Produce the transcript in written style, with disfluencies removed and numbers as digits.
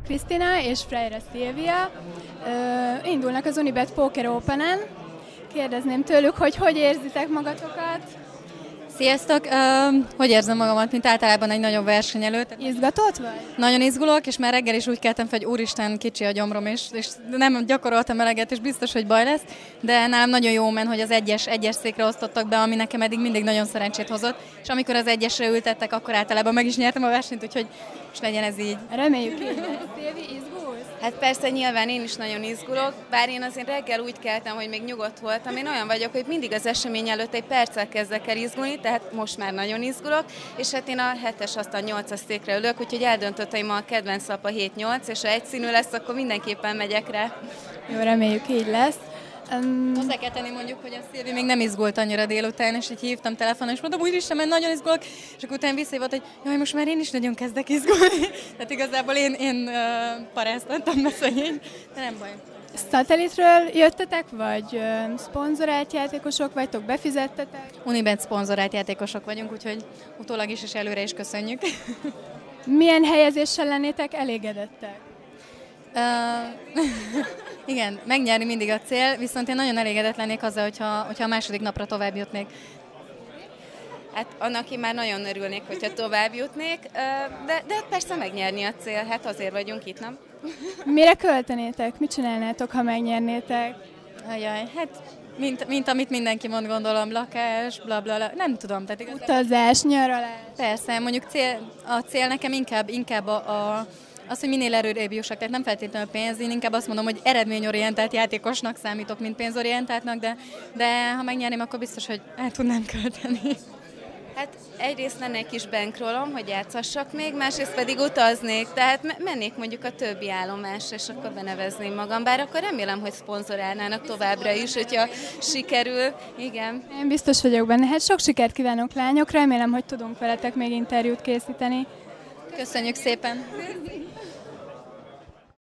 Krisztina és Freire Szilvia indulnak az Unibet Poker Open-en. Kérdezném tőlük, hogy érzitek magatokat? Sziasztok! Hogy érzem magamat, mint általában egy nagyobb verseny előtt? Izgatott vagy? Nagyon izgulok, és már reggel is úgy keltem fel, hogy úristen, kicsi a gyomrom, és nem gyakoroltam eleget, és biztos, hogy baj lesz, de nálam nagyon jó ment, hogy az egyes székre osztottak be, ami nekem eddig mindig nagyon szerencsét hozott, és amikor az egyesre ültettek, akkor általában meg is nyertem a versenyt, úgyhogy most legyen ez így. Reméljük így lesz. Szilvi, izgulsz? Hát persze, nyilván én is nagyon izgulok, bár én azért reggel úgy keltem, hogy még nyugodt voltam. Én olyan vagyok, hogy mindig az esemény előtt egy perccel kezdek el izgulni, tehát most már nagyon izgulok, és hát én a 7-es, aztán 8-as székre ülök, úgyhogy eldöntöttem, a kedvenc lap a 7-8, és ha egyszínű lesz, akkor mindenképpen megyek rá. Jó, reméljük így lesz. Hozzá kell tenni mondjuk, hogy a Szilvi még nem izgult annyira délután, és így hívtam telefonon, és mondtam, úristen, mert nagyon izgulok, és akkor utána visszahívott, hogy jaj, most már én is nagyon kezdek izgulni. Tehát igazából én paráztattam be szegény, de nem baj. Szatellitről jöttetek, vagy szponzorált játékosok vagytok, befizettetek? Unibet szponzorált játékosok vagyunk, úgyhogy utólag is és előre is köszönjük. Milyen helyezéssel lennétek elégedettek? Igen, megnyerni mindig a cél, viszont én nagyon elégedett lennék azzal, hogyha a második napra tovább jutnék. Hát annak én már nagyon örülnék, hogyha tovább jutnék, de persze megnyerni a cél, hát azért vagyunk itt, nem? Mire költenétek? Mit csinálnátok, ha megnyernétek? Ajaj, hát mint amit mindenki mond, gondolom, lakás, blablabla, nem tudom. Tehát utazás, nyaralás. Persze, mondjuk a cél nekem inkább az, hogy minél erőrébb jussak, tehát nem feltétlenül pénz, én inkább azt mondom, hogy eredményorientált játékosnak számítok, mint pénzorientáltnak, de ha megnyerném, akkor biztos, hogy el tudnám költeni. Hát egyrészt lenne egy kis bankrollom, hogy játszassak még, másrészt pedig utaznék, tehát mennék mondjuk a többi állomásra, és akkor benevezném magam, bár akkor remélem, hogy szponzorálnának továbbra is, hogyha sikerül. Igen. Én biztos vagyok benne. Hát sok sikert kívánok, lányok, remélem, hogy tudunk veletek még interjút készíteni. Köszönjük szépen!